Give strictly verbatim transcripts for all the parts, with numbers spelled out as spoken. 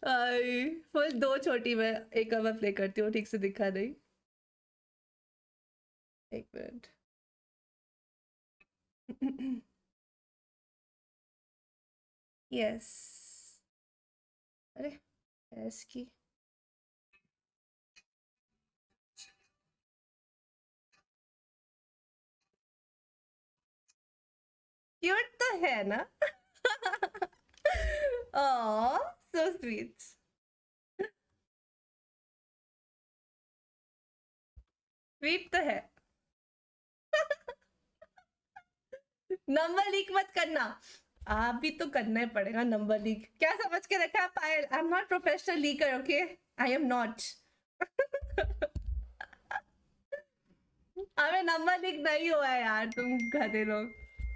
आई full दो छोटी मैं एक अब प्ले करती हूँ, ठीक से दिखा नहीं। एक मिनट। यस। अरे यस की क्यूट तो है ना। ओह सो स्वीट। स्वीट तो है। नंबर लीक मत करना। आप भी तो करना ही पड़ेगा नंबर लीक। क्या समझ के रखा है Payal? I am not professional leaker, okay? I am not. हमें नंबर लीक नहीं हुआ है यार, तुम गधे लोग।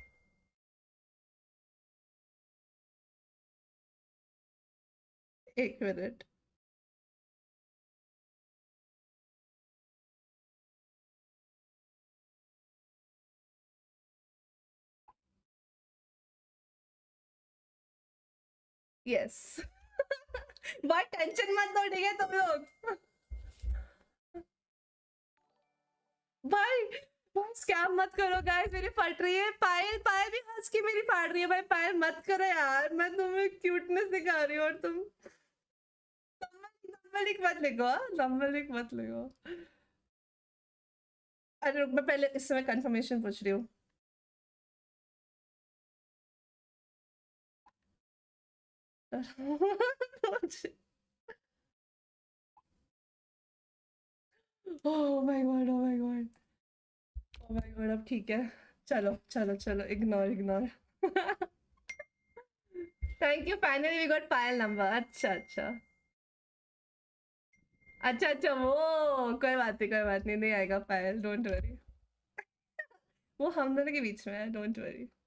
एक मिनट। यस। बहुत टेंशन मत लो, ठीक है तुम लोग। भाई भाई स्कैम मत करो गाइस, मेरी फट रही है। पायल पायल भी हंस के मेरी फाड़ रही है। भाई पायल मत करो यार, मैं तुम्हें क्यूटनेस दिखा रही हूँ और तुम नंबर लिख मत लिखो। नंबर लिख मत लिखो। अरे रुक, मैं पहले इस समय कंफर्मेशन पूछ रही हूँ। Oh my god, oh my god, oh my god. अब ठीक है, चलो चलो चलो, ignore ignore. Thank you, finally we got Payal number. अच्छा अच्छा अच्छा अच्छा, वो कोई बात नहीं, कोई बात नहीं, नहीं आएगा पायल, डोंट वरी। वो हम दोनों के बीच में है, डोंट वरी।